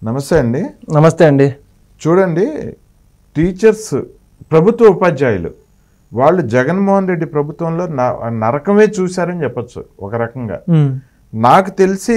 నమస్తే అండి. నమస్తే అండి. చూడండి, టీచర్స్ ప్రభుత్వ ఉపాధ్యాయులు వాళ్ళు జగన్మోహన్ రెడ్డి ప్రభుత్వంలో నరకమే చూశారని చెప్పచ్చు ఒక రకంగా. నాకు తెలిసి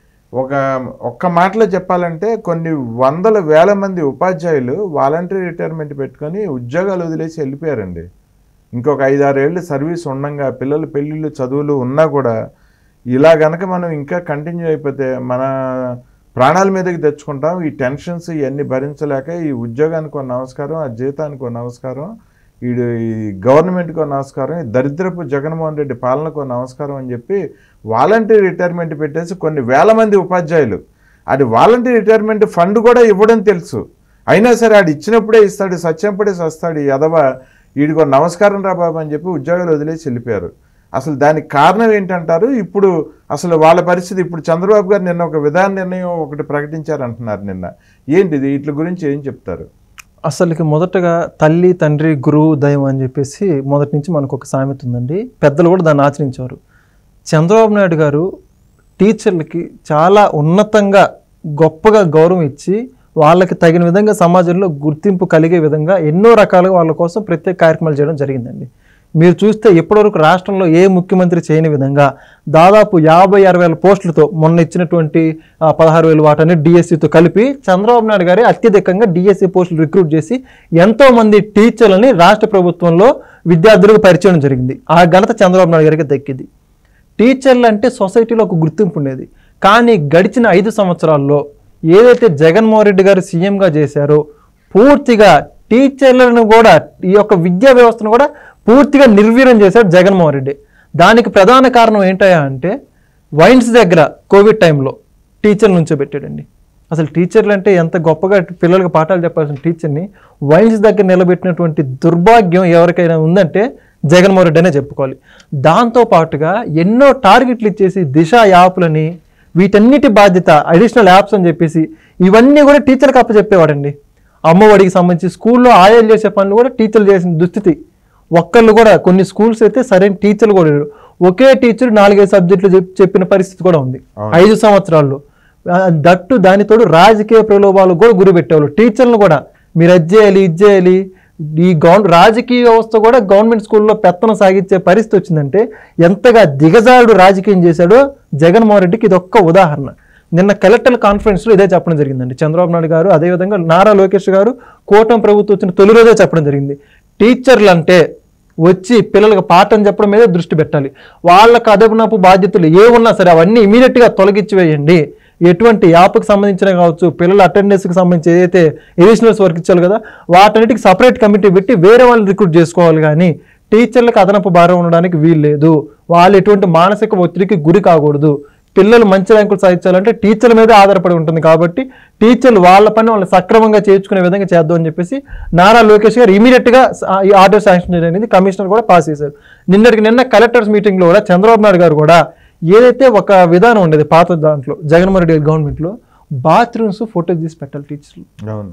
ఒక్క మాటలో చెప్పాలంటే కొన్ని వందల వేల మంది ఉపాధ్యాయులు వాలంటరీ రిటైర్మెంట్ పెట్టుకొని ఉద్యోగాలు వదిలేసి వెళ్ళిపోయారండి. ఇంకొక 5-6 ఏళ్ళు సర్వీస్ ఉండగా పిల్లలు పెళ్ళిళ్ళు చదువులు ఉన్నా కూడా ఇలా గనక మనం ఇంకా కంటిన్యూ అయిపోతే మన ప్రాణాల మీదకి తెచ్చుకుంటాం. ఈ టెన్షన్స్ ఇవన్నీ భరించలేక ఈ ఉద్యోగానికి ఒక నమస్కారం, ఆ జీతానికి ఒక నమస్కారం, ఈ గవర్నమెంట్కి ఒక నమస్కారం, ఈ దరిద్రపు జగన్మోహన్ రెడ్డి పాలనకు నమస్కారం అని చెప్పి వాలంటరీ రిటైర్మెంట్ పెట్టేసి కొన్ని వేల మంది ఉపాధ్యాయులు అది వాలంటరీ రిటైర్మెంట్ ఫండ్ కూడా ఇవ్వడం తెలుసు, అయినా సరే ఆడు ఇచ్చినప్పుడే ఇస్తాడు, సత్యంపడే వస్తాడు, ఎదవ వీడికి నమస్కారం రా బాబు అని చెప్పి ఉద్యోగాలు వదిలేసి వెళ్ళిపోయారు. అసలు దానికి కారణం ఏంటంటారు? ఇప్పుడు అసలు వాళ్ళ పరిస్థితి, ఇప్పుడు చంద్రబాబు గారు నిన్న ఒక విధాన నిర్ణయం ఒకటి ప్రకటించారంటున్నారు నిన్న, ఏంటిది? వీటి గురించి ఏం చెప్తారు? అసలుకి మొదటగా తల్లి తండ్రి గురువు దైవం అని చెప్పేసి మొదటి నుంచి మనకు ఒక సామెత ఉందండి. పెద్దలు కూడా దాన్ని ఆచరించారు. చంద్రబాబు నాయుడు గారు టీచర్లకి చాలా ఉన్నతంగా గొప్పగా గౌరవం ఇచ్చి వాళ్ళకి తగిన విధంగా సమాజంలో గుర్తింపు కలిగే విధంగా ఎన్నో రకాలుగా వాళ్ళ కోసం ప్రత్యేక కార్యక్రమాలు చేయడం జరిగిందండి. మీరు చూస్తే ఇప్పటివరకు రాష్ట్రంలో ఏ ముఖ్యమంత్రి చేయని విధంగా దాదాపు 50-60 పోస్టులతో మొన్న ఇచ్చినటువంటి 16,000 వాటని డిఎస్సితో కలిపి చంద్రబాబు నాయుడు గారి అత్యధికంగా డిఎస్సి పోస్టులు రిక్రూట్ చేసి ఎంతోమంది టీచర్లని రాష్ట్ర ప్రభుత్వంలో విద్యార్థులకు పరిచయం జరిగింది. ఆ ఘనత చంద్రబాబు నాయుడు గారికి దక్కింది. టీచర్లు అంటే సొసైటీలో ఒక గుర్తింపు ఉండేది. కానీ గడిచిన 5 సంవత్సరాల్లో ఏదైతే జగన్మోహన్ రెడ్డి గారు సీఎంగా చేశారో పూర్తిగా టీచర్లను కూడా ఈ యొక్క విద్యా వ్యవస్థను కూడా పూర్తిగా నిర్వీర్యం చేశాడు జగన్మోహన్ రెడ్డి. దానికి ప్రధాన కారణం ఏంటయ్యా అంటే వైన్స్ దగ్గర కోవిడ్ టైంలో టీచర్లు నుంచోబెట్టాడండి. అసలు టీచర్లు అంటే ఎంత గొప్పగా పిల్లలకు పాఠాలు చెప్పాల్సిన టీచర్ని వైన్స్ దగ్గర నిలబెట్టినటువంటి దుర్భాగ్యం ఎవరికైనా ఉందంటే జగన్మోహన్ రెడ్డి అనే చెప్పుకోవాలి. దాంతోపాటుగా ఎన్నో టార్గెట్లు ఇచ్చేసి దిశ యాప్లని వీటన్నిటి బాధ్యత అడిషనల్ యాప్స్ అని చెప్పేసి ఇవన్నీ కూడా టీచర్కి అప్పచెప్పేవాడండి. అమ్మఒడికి సంబంధించి స్కూల్లో ఆయాలు చేసే పనులు కూడా టీచర్లు చేసిన దుస్థితి. ఒక్కళ్ళు కూడా కొన్ని స్కూల్స్ అయితే సరైన టీచర్లు కూడా లేరు. ఒకే టీచర్ 4-5 సబ్జెక్టులు చెప్పిన పరిస్థితి కూడా ఉంది 5 సంవత్సరాల్లో. దట్టు దానితోడు రాజకీయ ప్రలోభాలు కూడా గురి పెట్టేవాళ్ళు టీచర్లను కూడా. మీరు అది చేయాలి, ఇది చేయాలి. ఈ రాజకీయ వ్యవస్థ కూడా గవర్నమెంట్ స్కూల్లో పెత్తనం సాగించే పరిస్థితి వచ్చిందంటే ఎంతగా దిగజారుడు రాజకీయం చేశాడో జగన్మోహన్ రెడ్డికి ఇది ఒక్క ఉదాహరణ. నిన్న కలెక్టర్ కాన్ఫరెన్స్లో ఇదే చెప్పడం జరిగిందండి. చంద్రబాబు నాయుడు గారు అదేవిధంగా నారా లోకేష్ గారు కూటమి ప్రభుత్వం వచ్చిన తొలి రోజే చెప్పడం జరిగింది. టీచర్లు అంటే వచ్చి పిల్లలకు పాఠం చెప్పడం మీద దృష్టి పెట్టాలి. వాళ్ళకు అదనపు బాధ్యతలు ఏమున్నా సరే అవన్నీ ఇమీడియట్గా తొలగించి వేయండి. ఎటువంటి యాప్కి సంబంధించిన కావచ్చు, పిల్లల అటెండెన్స్కి సంబంధించి ఏదైతే ఎడిషనల్స్ వర్క్ ఇచ్చారు కదా వాటన్నిటికి సపరేట్ కమిటీ పెట్టి వేరే వాళ్ళని రిక్రూట్ చేసుకోవాలి. కానీ టీచర్లకు అదనపు భారం ఉండడానికి వీలు లేదు. వాళ్ళు ఎటువంటి మానసిక ఒత్తిడికి గురి కాకూడదు. పిల్లలు మంచి ర్యాంకులు సాధించాలంటే టీచర్ల మీద ఆధారపడి ఉంటుంది. కాబట్టి టీచర్లు వాళ్ళ పని వాళ్ళు సక్రమంగా చేర్చుకునే విధంగా చేద్దామని చెప్పేసి నారా లోకేష్ గారు ఇమీడియట్గా ఈ ఆర్డర్ శాంక్షన్ చేయడం కమిషనర్ కూడా పాస్ చేశారు. నిన్న కలెక్టర్స్ మీటింగ్లో కూడా చంద్రబాబు నాయుడు గారు కూడా ఏదైతే ఒక విధానం ఉండేది పాత దాంట్లో జగన్మోహన్ రెడ్డి గవర్నమెంట్లో బాత్రూమ్స్ ఫోటో తీసి పెట్టాలి టీచర్లు.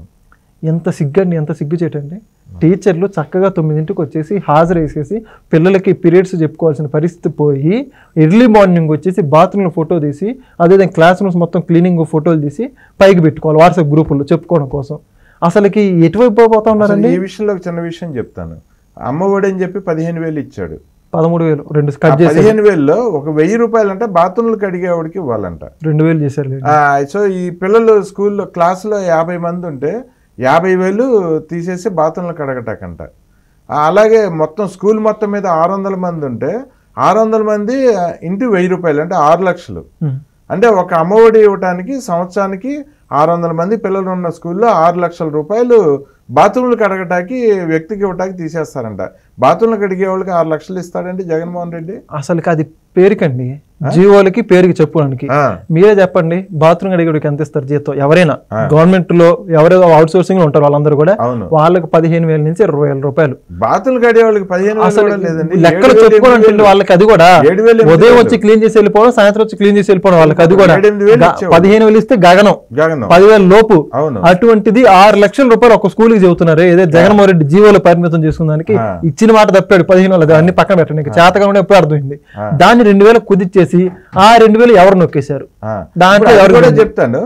ఎంత సిగ్గు చేయటండి. టీచర్లు చక్కగా 9ంటికి వచ్చేసి హాజరేసేసి పిల్లలకి పీరియడ్స్ చెప్పుకోవాల్సిన పరిస్థితి పోయి ఎర్లీ మార్నింగ్ వచ్చేసి బాత్రూంలో ఫోటో తీసి అదేవిధంగా క్లాస్ రూమ్స్ మొత్తం క్లీనింగ్ ఫోటోలు తీసి పైకి పెట్టుకోవాలి వాట్సాప్ గ్రూపుల్లో చెప్పుకోవడం కోసం. అసలుకి ఎటువైపు పోతా ఉన్నారండి? ఈ విషయంలో ఒక చిన్న విషయం చెప్తాను. అమ్మఒడి అని చెప్పి 15,000 ఇచ్చాడు. 13,000 2 కట్ చేసి 15,000లో ఒక 1,000 రూపాయలు అంటే బాత్రూంలకు అడిగేవాడికి ఇవ్వాలంట. 2,000 చేశారు. సో ఈ పిల్లలు స్కూల్లో క్లాసులో 50 మంది ఉంటే 50,000 తీసేసి బాత్రూంలకు అడగటాకంట. అలాగే మొత్తం స్కూల్ మొత్తం మీద 600 మంది ఉంటే 600 మంది ఇంటి 1,000 రూపాయలు అంటే 6 లక్షలు. అంటే ఒక అమ్మఒడి ఇవ్వటానికి సంవత్సరానికి 600 మంది పిల్లలు ఉన్న స్కూల్లో 6 లక్షల రూపాయలు బాత్రూంలకు అడగటానికి వ్యక్తికి ఇవ్వటానికి తీసేస్తారంట. బాత్రూంలకు అడిగే వాళ్ళకి 6 లక్షలు ఇస్తాడండి జగన్మోహన్ రెడ్డి. అసలుకి అది పేరుకండి, జీవోలకి పేరుకి చెప్పుకోవడానికి. మీరే చెప్పండి, బాత్రూమ్ అడిగేడికి ఎంత ఇస్తారు జీతం? ఎవరైనా గవర్నమెంట్ లో ఎవరైనా అవుట్ సోర్సింగ్ లో ఉంటారు వాళ్ళందరూ కూడా వాళ్ళకి 15,000 నుంచి 20,000 రూపాయలు. బాత్రూమ్ అడిగే వాళ్ళకి 15,000 లెక్కలు చెప్పుకోవడానికి వాళ్ళకి అది కూడా ఉదయం వచ్చి క్లీన్ చేసి వెళ్ళిపోవడం, సాయంత్రం వచ్చి క్లీన్ చేసి వెళ్ళిపోవడం వాళ్ళకి అది కూడా 15,000 ఇస్తే గగనం 10,000 లోపు. అటువంటిది 6 లక్షల రూపాయలు ఒక స్కూల్ కి చెబుతున్నారు. ఏదైతే జగన్మోహన్ రెడ్డి జీవోలో పరిమితం చేసుకున్నానికి ఇచ్చిన మాట తప్పాడు. 15,000 అన్ని పక్కన పెట్టండి, చేతగా ఉండే ఎప్పుడు అర్థమైంది. దాన్ని 2,000 కుదిచ్చేసి ఆ 2,000 ఎవరు నొక్కేశారు? దాంట్లో ఎవరు కూడా చెప్తాను.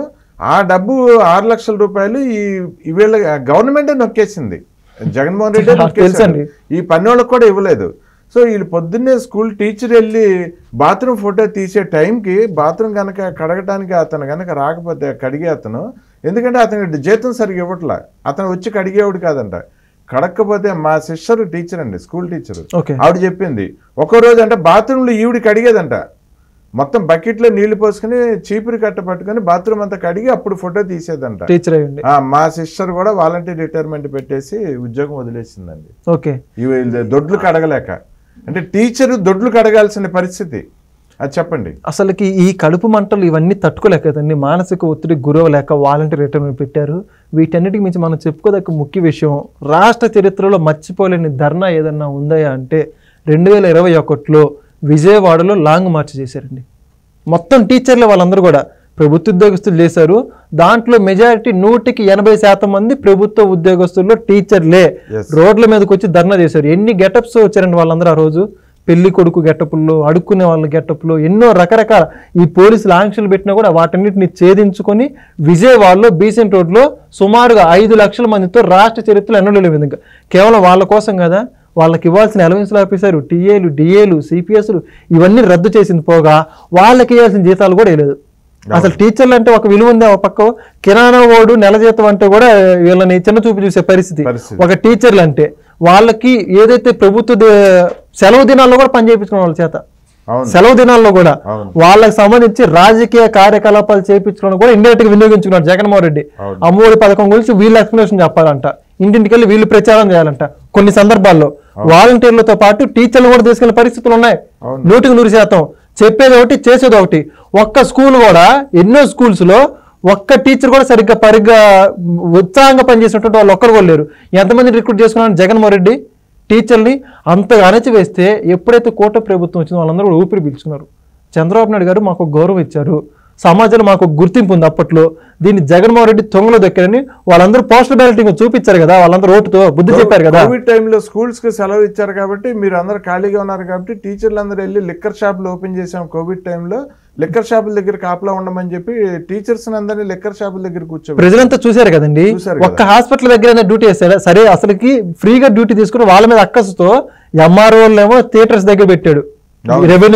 ఆ డబ్బు 6 లక్షల రూపాయలు ఈ వీళ్ళ గవర్నమెంటే నొక్కేసింది, జగన్మోహన్ రెడ్డి నొక్కేసింది, ఈ పన్నోళ్ళకి కూడా ఇవ్వలేదు. సో వీళ్ళు పొద్దున్నే స్కూల్ టీచర్ వెళ్ళి బాత్రూమ్ ఫోటో తీసే టైంకి బాత్రూమ్ కనుక కడగటానికి అతను కనుక రాకపోతే కడిగే అతను, ఎందుకంటే అతనికి జీతం సరిగ్గా ఇవ్వట్లా, అతను వచ్చి కడిగేవాడు కాదంట. కడగకపోతే మా సిస్టర్ టీచర్ అండి, స్కూల్ టీచర్, ఆవిడ చెప్పింది ఒక్కో రోజు అంటే బాత్రూంలో ఈవిడికి కడిగేదంట, మొత్తం బకెట్లో నీళ్లు పోసుకుని చీపురు కట్ట పట్టుకుని బాత్రూమ్ అంతా కడిగి అప్పుడు ఫోటో తీసేదంట. మా సిస్టర్ కూడా వాలంటీర్ రిటైర్మెంట్ పెట్టేసి ఉద్యోగం వదిలేసిందండి. ఓకే, ఇవి దొడ్లు కడగలేక. అంటే టీచరు దొడ్లు కడగాల్సిన పరిస్థితి. అది చెప్పండి. అసలుకి ఈ కడుపు మంటలు ఇవన్నీ తట్టుకోలేక కదండి, మానసిక ఒత్తిడి గురవలేక వాలంటీర్ రిటైర్మెంట్ పెట్టారు. వీటన్నిటికి మించి మనం చెప్పుకోదగ్గ ముఖ్య విషయం, రాష్ట్ర చరిత్రలో మర్చిపోలేని ధర్నా ఏదన్నా ఉందా అంటే 2021లో విజయవాడలో లాంగ్ మార్చ్ చేశారండి. మొత్తం టీచర్లు వాళ్ళందరూ కూడా ప్రభుత్వ ఉద్యోగస్తులు చేశారు. దాంట్లో మెజారిటీ 100% మంది ప్రభుత్వ ఉద్యోగస్తుల్లో టీచర్లే రోడ్ల మీదకి వచ్చి ధర్నా చేశారు. ఎన్ని గెటప్స్ వచ్చారండి వాళ్ళందరూ ఆ రోజు, పెళ్లి కొడుకు గెటప్లో, అడుక్కునే వాళ్ళ గెటప్లో, ఎన్నో రకరకాల ఈ పోలీసులు ఆంక్షలు పెట్టినా కూడా వాటన్నిటిని ఛేదించుకొని విజయవాడలో బీసెంట్ రోడ్లో సుమారుగా 5 లక్షల మందితో రాష్ట్ర చరిత్రలో ఎన్నడూ లేని విధంగా కేవలం వాళ్ళ కోసం కదా, వాళ్ళకి ఇవ్వాల్సిన అలవెన్స్లు ఆపేశారు. టీఏలు, డిఏలు, సిపిఎస్లు ఇవన్నీ రద్దు చేసింది పోగా వాళ్ళకి ఇవ్వాల్సిన జీతాలు కూడా వేయలేదు. అసలు టీచర్లు అంటే ఒక విలువ ఉంది. ఒక పక్క కిరాణా ఓడు నెల జీతం అంటే కూడా వీళ్ళని చిన్న చూపు చూసే పరిస్థితి. ఒక టీచర్లు అంటే వాళ్ళకి ఏదైతే ప్రభుత్వ సెలవు దినాల్లో కూడా పని చేయించుకున్న వాళ్ళ చేత, సెలవు దినాల్లో కూడా వాళ్ళకి సంబంధించి రాజకీయ కార్యకలాపాలు చేయించుకోవడం కూడా ఇండైరెక్ట్ గా వినియోగించుకున్నారు జగన్మోహన్ రెడ్డి. అమ్మఒడి పథకం గురించి వీళ్ళు ఎక్స్ప్లెనేషన్ చెప్పాలంట, ఇంటింటికి వెళ్ళి వీళ్ళు ప్రచారం చేయాలంట. కొన్ని సందర్భాల్లో వాలంటీర్లతో పాటు టీచర్లు కూడా తీసుకెళ్లే పరిస్థితులు ఉన్నాయి. 100% చెప్పేది ఒకటి, చేసేది ఒకటి. ఒక్క స్కూల్ కూడా, ఎన్నో స్కూల్స్ లో ఒక్క టీచర్ కూడా సరిగ్గా ఉత్సాహంగా పనిచేసినటువంటి వాళ్ళు ఒక్కరు కూడా లేరు. ఎంతమంది రిక్రూట్ చేసుకున్నారు జగన్మోహన్ రెడ్డి టీచర్ని? అంతగా అణచివేస్తే ఎప్పుడైతే కూటమి ప్రభుత్వం వచ్చిందో వాళ్ళందరూ కూడా ఊపిరి పీల్చుకున్నారు. చంద్రబాబు నాయుడు గారు మాకు గౌరవం ఇచ్చారు, సమాజంలో మాకు గుర్తింపు ఉంది అప్పట్లో, దీన్ని జగన్మోహన్ రెడ్డి తొంగలో దక్కారని వాళ్ళందరూ పోస్టల్ బ్యాలెటింగ్ చూపించారు కదా, వాళ్ళందరూ ఓటుతో బుద్ధి చెప్పారు కదా. కోవిడ్ టైంలో స్కూల్స్ కి సెలవు ఇచ్చారు కాబట్టి మీరు అందరూ ఖాళీగా ఉన్నారు కాబట్టి టీచర్లు అందరూ వెళ్ళి లిక్కర్ షాపులు ఓపెన్ చేసాం. కోవిడ్ టైంలో లిక్కర్ షాపుల దగ్గర కాపలా ఉండమని చెప్పి టీచర్స్ అందరినీ లిక్కర్ షాపుల దగ్గర కూర్చో ప్రజలంతా చూశారు కదండి. ఒక్క హాస్పిటల్ దగ్గర డ్యూటీ చేశారు. సరే, అసలుకి ఫ్రీగా డ్యూటీ తీసుకుని వాళ్ళ మీద అక్కసుతో ఎంఆర్ఓలేమో థియేటర్స్ దగ్గర పెట్టాడు, రెవెన్యూ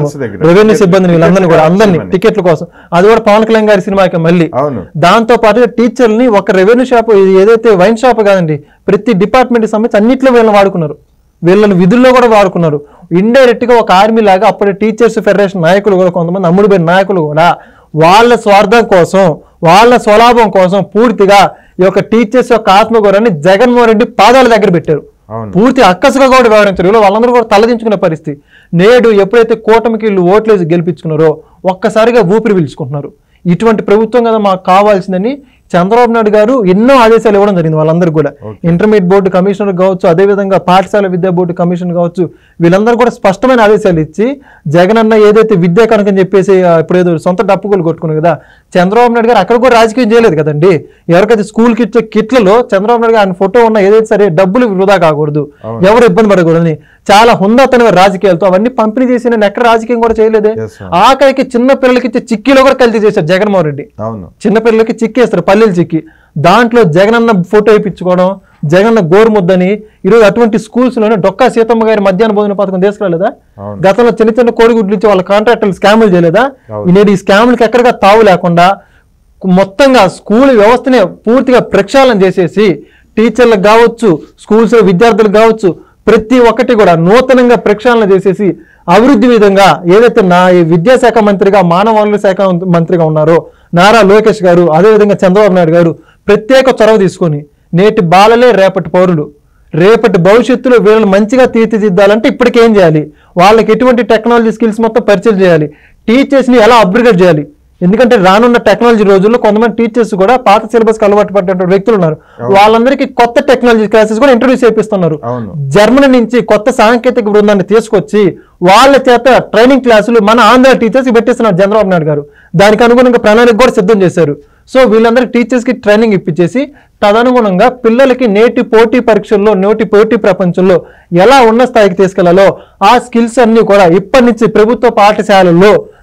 సిబ్బందిని వీళ్ళందరినీ కూడా, అందరినీ టికెట్ల కోసం. అది కూడా పవన్ కళ్యాణ్ గారి సినిమాకి మళ్ళీ. దాంతో పాటుగా టీచర్లని ఒక రెవెన్యూ షాప్, ఏదైతే వైన్ షాప్ కాదండి, ప్రతి డిపార్ట్మెంట్ సంబంధించి అన్నింటిలో వీళ్ళని వాడుకున్నారు, వీళ్ళని విధుల్లో కూడా వాడుకున్నారు. ఇండైరెక్ట్ గా ఒక ఆర్మీ లాగా అప్పటి టీచర్స్ ఫెడరేషన్ నాయకులు కూడా, కొంతమంది అమ్ముడుపోయిన నాయకులు కూడా వాళ్ళ స్వార్థం కోసం, వాళ్ళ స్వలాభం కోసం పూర్తిగా ఈ యొక్క టీచర్స్ యొక్క ఆత్మగౌరవాన్ని జగన్మోహన్ రెడ్డి పాదాల దగ్గర పెట్టారు. పూర్తి అక్కసుగా కూడా వ్యవహరించారు. వాళ్ళందరూ కూడా తలదించుకునే పరిస్థితి. నేడు ఎప్పుడైతే కూటమికి వీళ్ళు ఓట్లేసి గెలిపించుకున్నారో ఒక్కసారిగా ఊపిరి పీల్చుకుంటున్నారు. ఇటువంటి ప్రభుత్వం కదా మాకు కావాల్సిందని చంద్రబాబు నాయుడు గారు ఎన్నో ఆదేశాలు ఇవ్వడం జరిగింది వాళ్ళందరూ కూడా. ఇంటర్మీడియట్ బోర్డు కమిషనర్ కావచ్చు, అదేవిధంగా పాఠశాల విద్యా బోర్డు కమిషనర్ కావచ్చు, వీళ్ళందరూ కూడా స్పష్టమైన ఆదేశాలు ఇచ్చి జగనన్న ఏదైతే విద్యా కనుకని చెప్పేసి ఇప్పుడు ఏదో సొంత డప్పుకోలు కొట్టుకున్నారు కదా, చంద్రబాబు నాయుడు గారు అక్కడ కూడా రాజకీయం చేయలేదు కదండి. ఎవరికైతే స్కూల్కి ఇచ్చే కిట్లలో చంద్రబాబు నాయుడు గారు ఆయన ఫోటో ఉన్న ఏదైతే సరే డబ్బులు వృధా కాకూడదు, ఎవరు ఇబ్బంది పడకూడదని చాలా హుందాతనమైన రాజకీయాలతో అవన్నీ పంపిణీ చేసి నేను ఎక్కడ రాజకీయం కూడా చేయలేదే. ఆఖరికి చిన్న పిల్లలకి ఇచ్చే చిక్కీలో కూడా కల్తీ చేశారు జగన్మోహన్ రెడ్డి. చిన్న పిల్లలకి చిక్కేస్తారు, పల్లెలు చిక్కి, దాంట్లో జగనన్న ఫోటో వేయించుకోవడం, జగనన్న గోరుముద్దని. ఈరోజు అటువంటి స్కూల్స్ లోనే డొక్కా సీతమ్మ గారి మధ్యాహ్న భోజన పథకం తీసుకురాలేదా? గతంలో చిన్న చిన్న కోడిగుడ్లు ఇచ్చి వాళ్ళ కాంట్రాక్టర్లు స్కాములు చేయలేదా? నేడు ఈ స్కాములకి ఎక్కడిగా తావు లేకుండా మొత్తంగా స్కూల్ వ్యవస్థనే పూర్తిగా ప్రక్షాళన చేసేసి టీచర్లకు కావచ్చు, స్కూల్స్ విద్యార్థులకు కావచ్చు, ప్రతి ఒక్కటి కూడా నూతనంగా ప్రక్షాళన చేసేసి అభివృద్ధి విధంగా ఏదైతే విద్యాశాఖ మంత్రిగా, మానవ వనరుల శాఖ మంత్రిగా ఉన్నారో నారా లోకేష్ గారు, అదేవిధంగా చంద్రబాబు నాయుడు గారు ప్రత్యేక చొరవ తీసుకొని నేటి బాలలే రేపటి పౌరులు, రేపటి భవిష్యత్తులో వీళ్ళని మంచిగా తీర్చిదిద్దాలంటే ఇప్పటికేం చేయాలి, వాళ్ళకి ఎటువంటి టెక్నాలజీ స్కిల్స్ మొత్తం పరిచయం చేయాలి, టీచర్స్ని ఎలా అప్గ్రేడ్ చేయాలి. ఎందుకంటే రానున్న టెక్నాలజీ రోజుల్లో కొంతమంది టీచర్స్ కూడా పాత సిలబస్ కి అలవాటు పడ్డ వ్యక్తులు ఉన్నారు. వాళ్ళందరికీ కొత్త టెక్నాలజీ క్లాసెస్ కూడా ఇంట్రొడ్యూస్ చేపిస్తున్నారు. జర్మనీ నుంచి కొత్త సాంకేతిక బృందాన్ని తీసుకొచ్చి వాళ్ళ చేత ట్రైనింగ్ క్లాసులు మన ఆంధ్ర టీచర్స్ పెట్టిస్తున్నారు చంద్రబాబు నాయుడు గారు. దానికి అనుగుణంగా ప్రణాళిక కూడా సిద్ధం చేశారు. సో వీళ్ళందరికీ టీచర్స్ కి ట్రైనింగ్ ఇప్పించేసి తదనుగుణంగా పిల్లలకి నేటి పోటీ పరీక్షల్లో, నేటి పోటీ ప్రపంచంలో ఎలా ఉన్న స్థాయికి తీసుకెళ్లాలో ఆ స్కిల్స్ అన్ని కూడా ఇప్పటి నుంచి ప్రభుత్వ పాఠశాలల్లో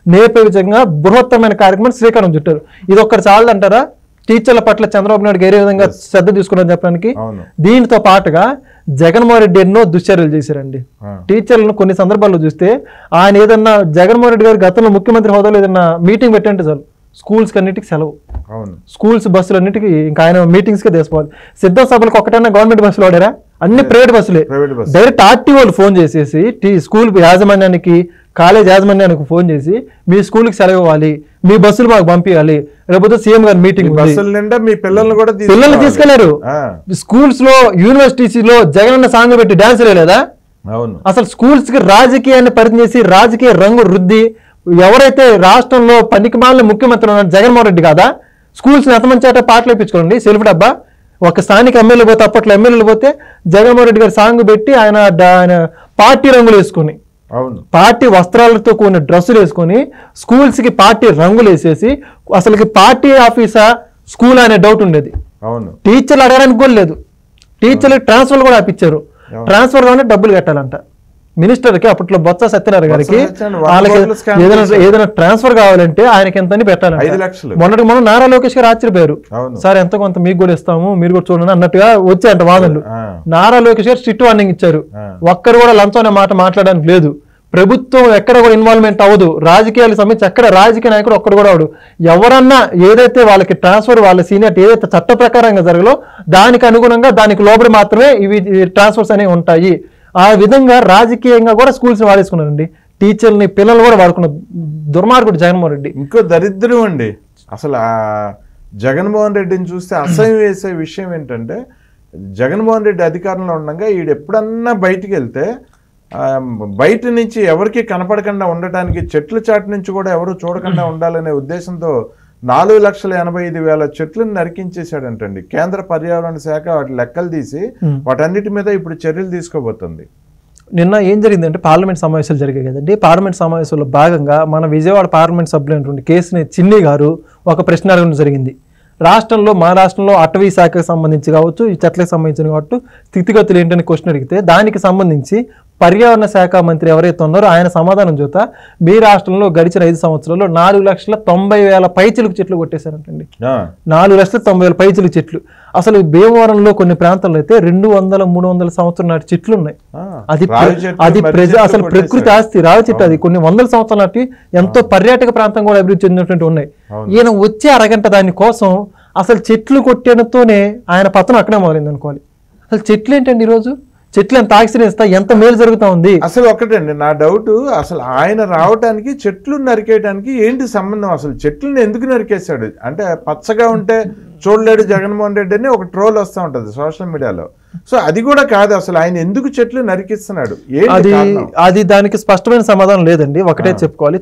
నేర్పే విధంగా బృహత్తరమైన కార్యక్రమం శ్రీకారం చుట్టారు. ఇది ఒక్కటి చాలదంటారా టీచర్ల పట్ల చంద్రబాబు నాయుడు ఏ విధంగా శ్రద్ధ తీసుకున్నారని చెప్పడానికి? దీనితో పాటుగా జగన్మోహన్ రెడ్డి ఎన్నో దుశ్చర్యలు చేశారండి. టీచర్లను కొన్ని సందర్భాల్లో చూస్తే ఆయన ఏదన్నా జగన్మోహన్ రెడ్డి గారు గతంలో ముఖ్యమంత్రి హోదాలో ఏదన్నా మీటింగ్ పెట్టంటే చాలు స్కూల్స్ అన్నిటికీ సెలవు, స్కూల్స్ బస్సులు అన్నిటికీ ఇంకా ఆయన మీటింగ్స్ కే తీసుకోవాలి. సిద్ధం సభలకు ఒకటన్నా గవర్నమెంట్ బస్సులు వాడారా? అన్ని ప్రైవేట్ బస్సులే. డైరెక్ట్ ఆర్టీఓలు ఫోన్ చేసేసి స్కూల్ యాజమాన్యానికి కాలేజ్ యాజమాన్యానికి ఫోన్ చేసి మీ స్కూల్కి సెలవు ఇవ్వాలి, మీ బస్సులు మాకు పంపించాలి, రేపు సీఎం గారి మీటింగ్ పిల్లల్ని తీసుకెళ్లారు. స్కూల్స్ లో యూనివర్సిటీస్ లో జగనన్న సాంగ్ పెట్టి డాన్స్ లేదా? అసలు స్కూల్స్ కి రాజకీయాన్ని పరిచయం చేసి రాజకీయ రంగు రుద్ది ఎవరైతే రాష్ట్రంలో పనికిమాలిన ముఖ్యమంత్రి ఉన్నారు జగన్మోహన్ రెడ్డి కాదా? స్కూల్స్ ఎంతమంది పాటలు వేయించుకోండి సెల్ఫ్ డబ్బా. ఒక స్థానిక ఎమ్మెల్యే పోతే అప్పట్లో ఎమ్మెల్యేలు పోతే జగన్మోహన్ రెడ్డి గారి సాంగ్ పెట్టి ఆయన పార్టీ రంగులు వేసుకుని పార్టీ వస్త్రాలతో కూడిన డ్రెస్సులు వేసుకొని స్కూల్స్ కి పార్టీ రంగులు వేసేసి అసలుకి పార్టీ ఆఫీసా స్కూల్ అనే డౌట్ ఉండేది. టీచర్లు అడగడానికి కూడా లేదు. టీచర్లు ట్రాన్స్ఫర్ కూడా ఆపించారు. ట్రాన్స్ఫర్ కావాలంటే డబ్బులు కట్టాలంట. మినిస్టర్కి అప్పట్లో బొత్స సత్యనారాయణ గారికి వాళ్ళకి ఏదైనా ట్రాన్స్ఫర్ కావాలంటే ఆయనకి ఎంత పెట్టాలంట. మొన్న నారా లోకేష్ గారు ఆశ్చర్యపోయారు, సార్ ఎంత కొంత మీకు కూడా ఇస్తాము మీరు కూడా చూడండి అన్నట్టుగా వచ్చాయంట వాదనలు. నారా లోకేష్ గారు స్ట్రిక్ట్ వార్నింగ్ ఇచ్చారు, ఒక్కరు కూడా లంచం అనే మాట మాట్లాడడానికి లేదు, ప్రభుత్వం ఎక్కడ కూడా ఇన్వాల్వ్మెంట్ అవ్వదు, రాజకీయాలకు సంబంధించి ఎక్కడ రాజకీయ నాయకుడు ఒక్కడు కూడా అవడు, ఎవరన్నా ఏదైతే వాళ్ళకి ట్రాన్స్ఫర్ వాళ్ళ సీనియర్ ఏదైతే చట్ట ప్రకారంగా జరగలో దానికి అనుగుణంగా దానికి లోబడి మాత్రమే ఇవి ట్రాన్స్ఫర్స్ అనేవి ఉంటాయి. ఆ విధంగా రాజకీయంగా కూడా స్కూల్స్ వాడేసుకున్నారండి. టీచర్ని పిల్లలు కూడా వాడుకున్న దుర్మార్గుడు జగన్మోహన్ రెడ్డి. ఇంకో దరిద్రం అండి అసలు జగన్మోహన్ రెడ్డిని చూస్తే అసహ్యం వేసే విషయం ఏంటంటే జగన్మోహన్ రెడ్డి అధికారంలో ఉండగా ఈడు ఎప్పుడన్నా బయటికి వెళ్తే బయట నుంచి ఎవరికి కనపడకుండా ఉండటానికి చెట్ల చాటు నుంచి కూడా ఎవరు చూడకుండా ఉండాలనే ఉద్దేశంతో 4,85,000 చెట్లను నరికించేశాడంటండి. కేంద్ర పర్యావరణ శాఖ వాటి లెక్కలు తీసి వాటన్నిటి మీద ఇప్పుడు చర్యలు తీసుకోబోతుంది. నిన్న ఏం జరిగిందంటే పార్లమెంట్ సమావేశాలు జరిగాయి కదండి. పార్లమెంట్ సమావేశాల్లో భాగంగా మన విజయవాడ పార్లమెంట్ సభ్యులైనటువంటి కేసుని చిన్ని గారు ఒక ప్రశ్న అడగడం జరిగింది. రాష్ట్రంలో మా రాష్ట్రంలో అటవీ శాఖకు సంబంధించి కావచ్చు ఈ చెట్లకు సంబంధించిన కావచ్చు స్థితిగతులు ఏంటని క్వశ్చన్ అడిగితే దానికి సంబంధించి పర్యావరణ శాఖ మంత్రి ఎవరైతే ఉన్నారో ఆయన సమాధానం చూతా మీ రాష్ట్రంలో గడిచిన 5 సంవత్సరాల్లో 4,90,000 పైచిలుకు చెట్లు కొట్టేశారంటండి. 4,90,000 పైచిలుకు చెట్లు. అసలు భీమవరంలో కొన్ని ప్రాంతాల్లో అయితే 200-300 సంవత్సరాల నాటి చెట్లు ఉన్నాయి. అది అసలు ప్రకృతి ఆస్తి రావి చెట్టు. అది కొన్ని వందల సంవత్సరాల నాటి ఎంతో పర్యాటక ప్రాంతం కూడా అభివృద్ధి చెందినటువంటి ఉన్నాయి. ఈయన వచ్చే అరగంట దాని కోసం అసలు చెట్లు కొట్టేనతోనే ఆయన పతనం అక్కడే మొదలైంది అనుకోవాలి. అసలు చెట్లు ఏంటండి ఈరోజు చెట్లు ఎంత ఆక్సిజన్ ఇస్తా ఎంత మేలు జరుగుతా ఉంది. అసలు ఒకటండి నా డౌట్, అసలు ఆయన రావటానికి చెట్లు నరికేయడానికి ఏంటి సంబంధం? అసలు చెట్లను ఎందుకు నరికేశాడు? అంటే పచ్చగా ఉంటే చూడలేడు జగన్మోహన్ రెడ్డి అని ఒక ట్రోల్ వస్తూ ఉంటుంది సోషల్ మీడియాలో. సో అది కూడా కాదు, అసలు ఆయన ఎందుకు చెట్లు నరికిస్తున్నాడు? అది దానికి స్పష్టమైన సమాధానం లేదండి. ఒకటే చెప్పుకోవాలి,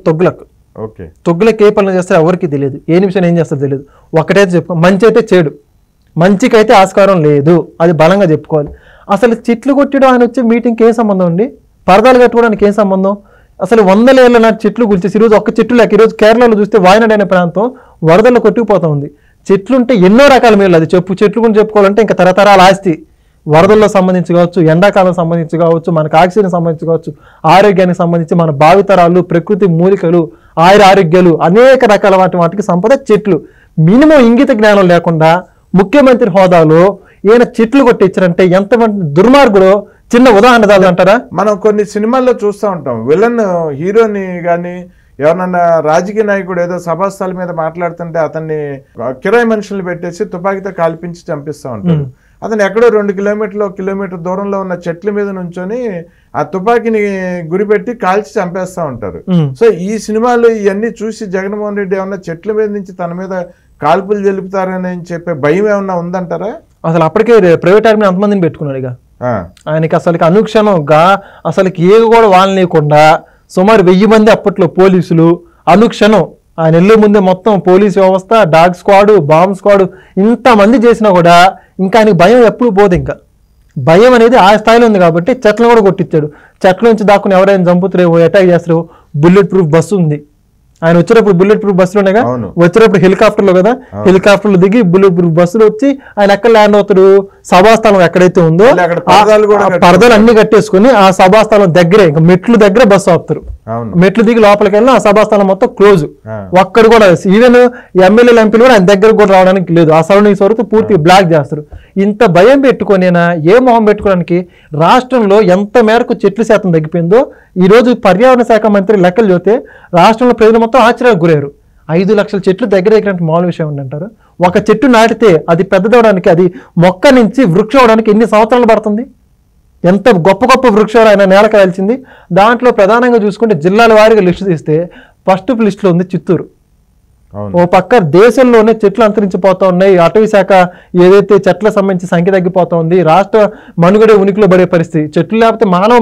తొగ్గులకు ఏ పనులు చేస్తారో ఎవరికి తెలియదు, ఏ నిమిషం ఏం చేస్తారో తెలియదు. ఒకటే చెప్పుకో, మంచి అయితే చెడు, మంచికైతే ఆస్కారం లేదు, అది బలంగా చెప్పుకోవాలి. అసలు చెట్లు కొట్టడం ఆయన వచ్చే మీటింగ్కి ఏం సంబంధం అండి? పరదాలు కట్టుకోవడానికి ఏం సంబంధం? అసలు 100 ఏళ్ల నాటి చెట్లు గురించి ఈరోజు ఒక్క చెట్లు లేక ఈరోజు కేరళలో చూస్తే వాయనాడ్ అనే ప్రాంతం వరదల్లో కొట్టుకుపోతా ఉంది. చెట్లుంటే ఎన్నో రకాల మేలు. అది చెట్లు గురించి చెప్పుకోవాలంటే ఇంకా తరతరాల ఆస్తి. వరదల్లో సంబంధించి కావచ్చు, ఎండాకాలం సంబంధించి కావచ్చు, మనకు ఆక్సిజన్ సంబంధించి కావచ్చు, ఆరోగ్యానికి సంబంధించి మన భావితరాలు, ప్రకృతి మూలికలు, ఆరోగ్యాలు అనేక రకాల వాటికి సంపద చెట్లు. మినిమం ఇంగిత జ్ఞానం లేకుండా ముఖ్యమంత్రి హోదాలో ఈయన చెట్లు కొట్టించారంటే ఎంతమంది దుర్మార్గుడు. చిన్న ఉదాహరణ అంటారా, మనం కొన్ని సినిమాల్లో చూస్తూ ఉంటాం, విలన్ హీరోని కానీ ఎవరన్నా రాజకీయ నాయకుడు ఏదో సభాస్థల మీద మాట్లాడుతుంటే అతన్ని కిరాయి మనుషులు పెట్టేసి తుపాకీతో కాల్పించి చంపిస్తూ ఉంటారు. అతను ఎక్కడో 2 కిలోమీటర్లు 1 కిలోమీటర్ దూరంలో ఉన్న చెట్ల మీద నుంచొని ఆ తుపాకీని గురిపెట్టి కాల్చి చంపేస్తూ ఉంటారు. సో ఈ సినిమాలు ఇవన్నీ చూసి జగన్మోహన్ రెడ్డి ఏమన్నా చెట్ల మీద నుంచి తన మీద కాల్పులు జరుపుతారని చెప్పే భయం ఏమన్నా ఉందంటారా? అసలు అప్పటికే ప్రైవేట్ ఆర్మీ అంతమందిని పెట్టుకున్నాడు. ఇక ఆయనకి అసలు అనుక్షణంగా అసలుకి ఏవి కూడా వాళ్ళనియకుండా సుమారు 1000 మంది అప్పట్లో పోలీసులు అనుక్షణం ఆయన వెళ్ళే ముందే మొత్తం పోలీస్ వ్యవస్థ, డాగ్ స్క్వాడ్, బాంబ్ స్క్వాడ్ ఇంతమంది చేసినా కూడా ఇంకా ఆయనకి భయం ఎప్పుడు పోదు. ఇంకా భయం అనేది ఆ స్థాయిలో ఉంది కాబట్టి చెట్లను కూడా కొట్టించాడు. చెట్ల నుంచి దాక్కుని ఎవరైనా చంపుతారేమో, అటాక్ చేస్తారో, బుల్లెట్ ప్రూఫ్ బస్సు ఉంది. ఆయన వచ్చేటప్పుడు బుల్లెట్ ప్రూఫ్ బస్సులోనేగా వచ్చేటప్పుడు హెలికాప్టర్లో కదా, హెలికాప్టర్లు దిగి బుల్లెట్ ప్రూఫ్ బస్సులు వచ్చి ఆయన ఎక్కడ ల్యాండ్ అవుతాడు, సభాస్థలం ఎక్కడైతే ఉందో పరదాలు అన్ని కట్టేసుకుని ఆ సభాస్థలం దగ్గరే ఇంకా మెట్లు దగ్గర బస్సు ఆపుతారు. అవును. మెట్లు దిగి లోపలికి వెళ్ళిన ఆ సభాస్థలం మొత్తం క్లోజ్. ఒక్కడు కూడా ఈవెన్ ఎమ్మెల్యేలు ఎంపీలు కూడా ఆయన దగ్గరకు కూడా రావడానికి లేదు. ఆ సరౌండింగ్స్ వరకు పూర్తి బ్లాక్ చేస్తారు. ఇంత భయం పెట్టుకునేనా ఏ మొహం పెట్టుకోవడానికి రాష్ట్రంలో ఎంత మేరకు చెట్ల శాతం తగ్గిపోయిందో ఈ రోజు పర్యావరణ శాఖ మంత్రి లెక్కలు చూస్తే రాష్ట్రంలో ప్రజలు మొత్తం ఆశ్చర్యానికి గురయ్యారు. 5 లక్షల చెట్లు దగ్గర మామూలు విషయం ఉందంటారు. ఒక చెట్టు నాటితే అది పెద్దదవడానికి, అది మొక్క నుంచి వృక్షం అవడానికి ఎన్ని సంవత్సరాలు పడుతుంది? ఎంత గొప్ప గొప్ప వృక్షాలు ఆయన నేలకు వెళ్చింది. దాంట్లో ప్రధానంగా చూసుకుంటే జిల్లాల వారీగా లిస్టు తీస్తే ఫస్ట్ లిస్టులో ఉంది చిత్తూరు. ఓ పక్క దేశంలోనే చెట్లు అంతరించిపోతా ఉన్నాయి. అటవీ శాఖ ఏదైతే చెట్ల సంబంధించి సంఖ్య తగ్గిపోతా ఉంది. రాష్ట్ర మనుగడే ఉనికిలో పడే పరిస్థితి. చెట్లు లేకపోతే మానవ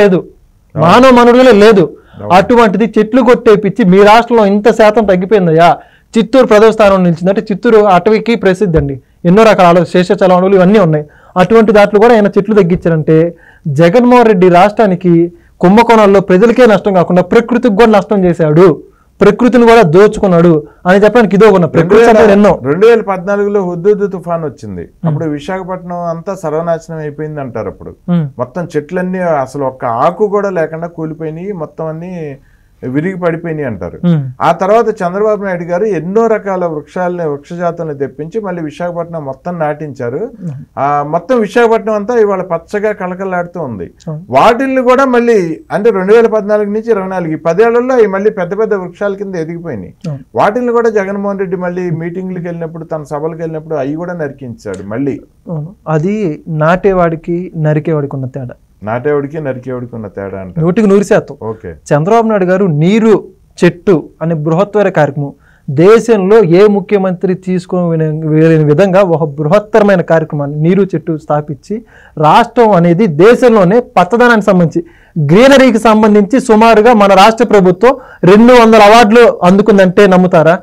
మనుగడే లేదు. అటువంటిది చెట్లు కొట్టేపిచ్చి మీ రాష్ట్రంలో ఇంత శాతం తగ్గిపోయిందయ్యా. చిత్తూరు ప్రథమ స్థానంలో నిలిచిందంటే చిత్తూరు అటవీకి ప్రసిద్ధి అండి. ఎన్నో రకాల శేషాచల అడవులు ఇవన్నీ ఉన్నాయి. అటువంటి దాంట్లో కూడా ఆయన చెట్లు తగ్గించారంటే జగన్మోహన్ రెడ్డి రాష్ట్రానికి కుంభకోణాల్లో ప్రజలకే నష్టం కాకుండా ప్రకృతికి కూడా నష్టం చేశాడు, ప్రకృతిని కూడా దోచుకున్నాడు అని చెప్పడానికి ఇదో ఉన్న ప్రకృతి ఎన్నో. 2014లో హుద్హుద్ తుఫాన్ వచ్చింది. అప్పుడు విశాఖపట్నం అంతా సర్వనాశనం అయిపోయింది అంటారు. అప్పుడు మొత్తం చెట్లన్నీ అసలు ఒక్క ఆకు కూడా లేకుండా కూలిపోయినాయి, మొత్తం అన్ని విరిగి పడిపోయినాయి అంటారు. ఆ తర్వాత చంద్రబాబు నాయుడు గారు ఎన్నో రకాల వృక్ష జాతులను తెప్పించి మళ్ళీ విశాఖపట్నం మొత్తం నాటించారు. ఆ మొత్తం విశాఖపట్నం అంతా ఇవాళ పచ్చగా కళకళలాడుతూ ఉంది. వాటిల్ని కూడా మళ్ళీ అంటే 2014 నుంచి 24 10 ఏళ్లలో అవి మళ్ళీ పెద్ద పెద్ద వృక్షాల కింద ఎదిగిపోయినాయి. వాటిల్ని కూడా జగన్మోహన్ రెడ్డి మళ్ళీ మీటింగ్లకు వెళ్ళినప్పుడు, తన సభలకు వెళ్ళినప్పుడు అవి కూడా నరికించాడు మళ్ళీ. అది నాటేవాడికి నరికేవాడికి ఉన్న తేడా. నాటేవాడికి నరికేవాడికి ఉన్న తేడా అంటే 100%. ఓకే. చంద్రబాబు నాయుడు గారు నీరు చెట్టు అనే బృహత్తర కార్యక్రమం దేశంలో ఏ ముఖ్యమంత్రి తీసుకుని విధంగా ఒక బృహత్తరమైన కార్యక్రమాన్ని నీరు చెట్టు స్థాపించి రాష్ట్రం అనేది దేశంలోనే పచ్చదనానికి సంబంధించి గ్రీనరీకి సంబంధించి సుమారుగా మన రాష్ట్ర ప్రభుత్వం 200 అవార్డులు అందుకుందంటే నమ్ముతారా?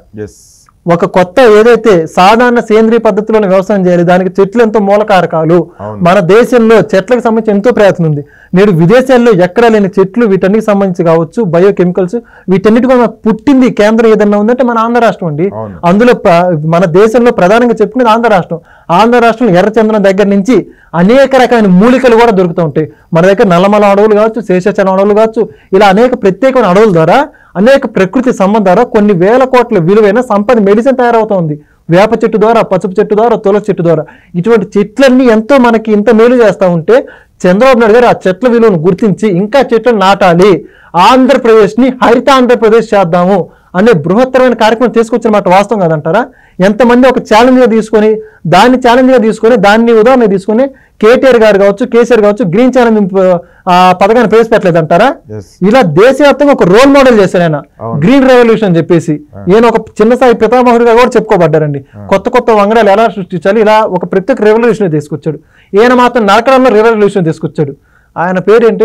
ఒక కొత్త ఏదైతే సాధారణ సేంద్రీయ పద్ధతిలోనే వ్యవసాయం చేయాలి, దానికి చెట్లు ఎంతో మూలకారకాలు. మన దేశంలో చెట్లకు సంబంధించి ఎంతో ప్రయత్నం ఉంది. నేడు విదేశాల్లో ఎక్కడ లేని చెట్లు వీటన్నిటికి సంబంధించి కావచ్చు, బయోకెమికల్స్, వీటన్నిటి కూడా పుట్టింది కేంద్రం ఏదన్నా ఉందంటే మన ఆంధ్ర రాష్ట్రం అండి. అందులో మన దేశంలో ప్రధానంగా చెప్పుకునేది ఆంధ్ర రాష్ట్రం. ఆంధ్ర రాష్ట్రంలో ఎర్రచంద్రం దగ్గర నుంచి అనేక రకమైన మూలికలు కూడా దొరుకుతూ ఉంటాయి. మన దగ్గర నల్లమల అడవులు కావచ్చు, శేషాచలం అడవులు కావచ్చు, ఇలా అనేక ప్రత్యేకమైన అడవుల ద్వారా అనేక ప్రకృతి సంబంధం ద్వారా కొన్ని వేల కోట్ల విలువైన సంపద మెడిసిన్ తయారవుతోంది. వేప చెట్టు ద్వారా, పసుపు చెట్టు ద్వారా, తులసి చెట్టు ద్వారా. ఇటువంటి చెట్లన్నీ ఎంతో మనకి ఇంత మేలు చేస్తూ ఉంటే చంద్రబాబు నాయుడు గారు ఆ చెట్ల విలువను గుర్తించి ఇంకా చెట్లు నాటాలి, ఆంధ్రప్రదేశ్ని హరిత ఆంధ్రప్రదేశ్ చేద్దాము అనే బృహత్తరమైన కార్యక్రమం తీసుకొచ్చిన మాట వాస్తవం కాదంటారా? ఎంతమంది ఒక ఛాలెంజ్గా తీసుకొని దాన్ని ఉదాహరణ తీసుకొని కేటీఆర్ గారు కావచ్చు, కేసీఆర్ కావచ్చు గ్రీన్ ఛాలెంజ్ పథకాన్ని ప్రవేశపెట్టలేదంటారా? ఇలా దేశవ్యాప్తంగా ఒక రోల్ మోడల్ చేశారు ఆయన, గ్రీన్ రెవల్యూషన్ అని చెప్పేసి. ఈయన ఒక చిన్న స్థాయి పితామహుడిగా కూడా చెప్పుకోబడ్డారండి. కొత్త వంగడాలు ఎలా సృష్టించాలి, ఇలా ఒక ప్రత్యేక రెవల్యూషన్ తీసుకొచ్చాడు. ఈయన మాత్రం నరకడంలో రెవల్యూషన్ తీసుకొచ్చాడు. ఆయన పేరేంటి?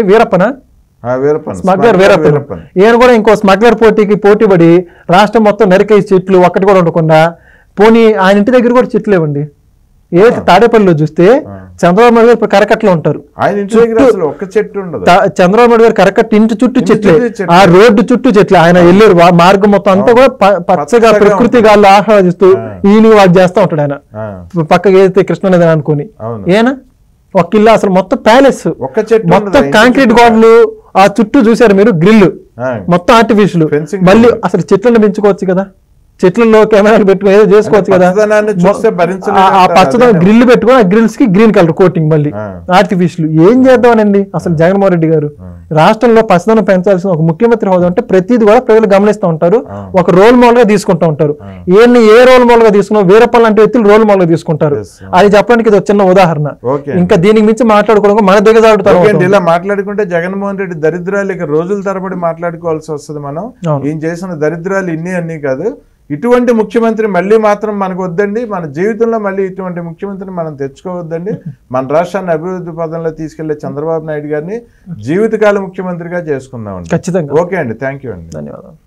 స్మగ్లర్ వీరప్పన్. ఈయన కూడా ఇంకో స్మగ్లర్ పోటీ పడి రాష్ట్రం మొత్తం నరికే చెట్లు ఒక్కటి కూడా ఉండకుండా పోనీ ఆయన ఇంటి దగ్గర కూడా చెట్లు లేవండి. ఏదైతే తాడేపల్లిలో చూస్తే చంద్రబాబు నాయుడు గారు కరకట్లో ఉంటారు. చంద్రబాబు నాయుడు గారు కరకట్ట ఇంటి చుట్టూ చెట్లే, ఆ రోడ్డు చుట్టూ చెట్లు. ఆయన వెళ్ళారు మార్గం మొత్తం అంతా కూడా పచ్చగా ప్రకృతి గాల్లో ఆహ్లాదిస్తూ ఈవినింగ్ వాక్ చేస్తూ ఉంటాడు. ఆయన పక్కకి ఏదైతే కృష్ణనది అనుకుని ఏనా ఒక ఇల్లు అసలు మొత్తం ప్యాలెస్, మొత్తం కాంక్రీట్ గోడలు, ఆ చుట్టూ చూసారు మీరు గ్రిల్ మొత్తం ఆర్టిఫిషియల్. మళ్ళీ అసలు చెట్లను పెంచుకోవచ్చు కదా, చెట్లలో కెమెరాలు పెట్టుకుని ఏదో చేసుకోవచ్చు కదా. ఆ పచ్చదనం గ్రిల్ పెట్టుకుని ఆ గ్రిల్స్ కి గ్రీన్ కలర్ కోటింగ్ మళ్ళీ ఆర్టిఫిషియల్. ఏం చేద్దామనండి అసలు జగన్మోహన్ రెడ్డి గారు రాష్ట్రంలో పచ్చదనం పెంచాల్సిన ఒక ముఖ్యమంత్రి హోదా అంటే ప్రతిదీ కూడా ప్రజలు గమనిస్తూ ఉంటారు, ఒక రోల్ మోడల్ గా తీసుకుంటూ ఉంటారు. ఏ రోల్ మోడల్ గా తీసుకున్నా వీరప్పన్ లాంటి వ్యక్తులు రోల్ మోడల్ గా తీసుకుంటారు. అది చెప్పడానికి ఇది ఒక చిన్న ఉదాహరణ. ఇంకా దీనికి మించి మాట్లాడుకోవడం మన దిగజారుతారు. ఇలా మాట్లాడుకుంటే జగన్మోహన్ రెడ్డి దరిద్రాలు ఇక రోజుల తరబడి మాట్లాడుకోవాల్సి వస్తుంది. మనం ఏం చేసిన దరిద్రాలు ఇన్ని అన్ని కాదు. ఇటువంటి ముఖ్యమంత్రి మళ్ళీ మాత్రం మనకు వద్దండి. మన జీవితంలో మళ్ళీ ఇటువంటి ముఖ్యమంత్రిని మనం తెచ్చుకోవద్దండి. మన రాష్ట్రాన్ని అభివృద్ధి పదంలో తీసుకెళ్లే చంద్రబాబు నాయుడు గారిని జీవితకాల ముఖ్యమంత్రిగా చేసుకుందామండి. ఖచ్చితంగా. ఓకే అండి, థ్యాంక్ యూ అండి, ధన్యవాదాలు.